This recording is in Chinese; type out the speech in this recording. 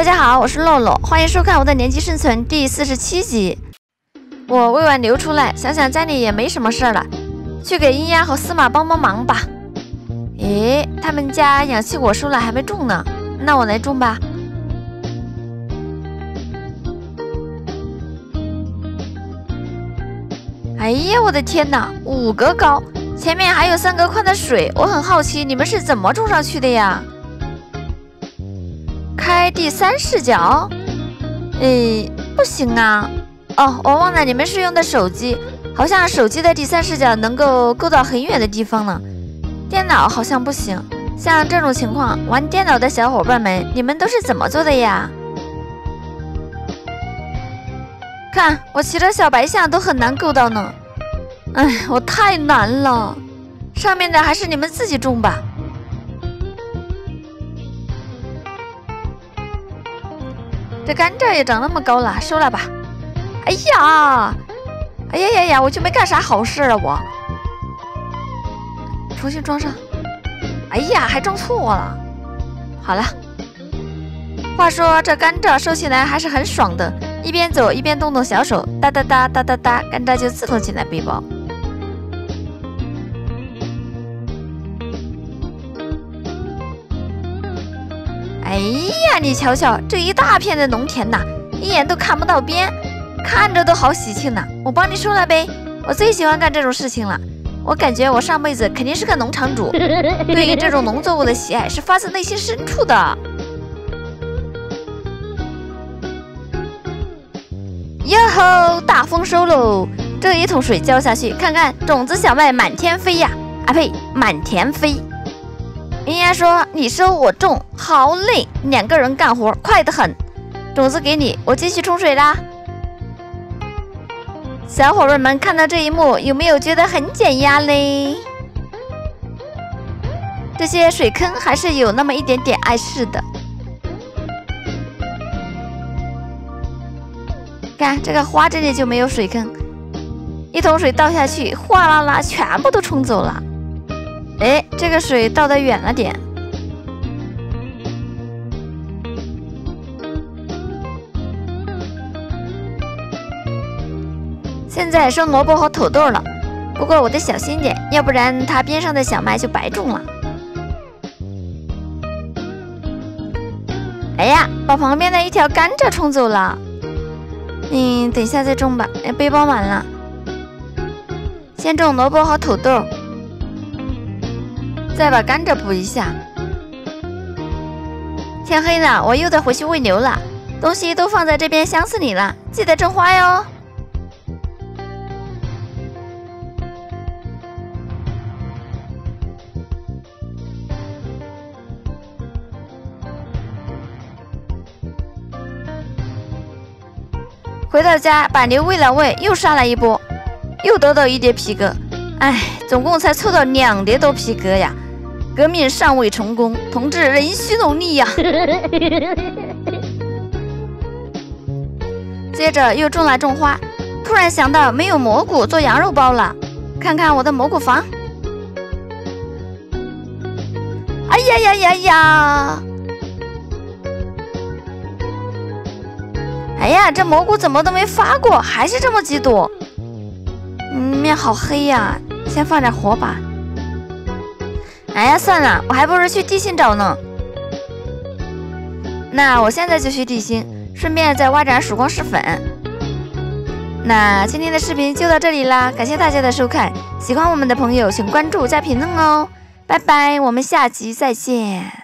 大家好，我是洛洛，欢迎收看我的年级生存第47集。我喂完牛出来，想想家里也没什么事儿了，去给鹰鸭和司马帮忙吧。诶，他们家氧气果收了还没种呢，那我来种吧。哎呀，我的天哪，5格高，前面还有3格宽的水，我很好奇你们是怎么种上去的呀？开第3视角？不行啊。哦，我忘了你们是用的手机，好像手机的第3视角能够够到很远的地方呢。电脑好像不行。像这种情况，玩电脑的小伙伴们，你们都是怎么做的呀？看，我骑着小白象都很难够到呢。哎，我太难了。上面的还是你们自己种吧。这甘蔗也长那么高了，收了吧。哎呀，我就没干啥好事啊，我。重新装上。哎呀，还装错了。好了。话说这甘蔗收起来还是很爽的，一边走一边动动小手，哒哒哒哒哒哒，甘蔗就自动进了背包。哎呀，你瞧瞧这一大片的农田呐，一眼都看不到边，看着都好喜庆呐。我帮你收了呗，我最喜欢干这种事情了。我感觉我上辈子肯定是个农场主，对于这种农作物的喜爱是发自内心深处的。哟吼，大丰收喽！这一桶水浇下去，看看种子小麦满天飞呀！啊呸，满田飞。人家说你收我种，好累，2个人干活快得很。种子给你，我继续冲水啦。小伙伴们看到这一幕，有没有觉得很减压嘞？这些水坑还是有那么一点点碍事的。看这个花这里就没有水坑，一桶水倒下去，哗啦啦，全部都冲走了。哎，这个水倒得远了点。现在收萝卜和土豆了，不过我得小心点，要不然它边上的小麦就白种了。哎呀，把旁边的一条甘蔗冲走了。等一下再种吧，背包满了。先种萝卜和土豆，再把甘蔗补一下。天黑了，我又得回去喂牛了，东西都放在这边箱子里了，记得种花哟。回到家把牛喂了喂，又杀了一波，又得到1叠皮革，哎，总共才凑到2叠多皮革呀！革命尚未成功，同志仍需努力呀！接着又种了种花，突然想到没有蘑菇做羊肉包了，看看我的蘑菇房。哎呀！哎呀，这蘑菇怎么都没发过，还是这么几朵。面好黑呀，先放点火把。哎呀，算了，我还不如去地心找呢。那我现在就去地心，顺便再挖点曙光石粉。那今天的视频就到这里啦，感谢大家的收看，喜欢我们的朋友请关注加评论哦，拜拜，我们下集再见。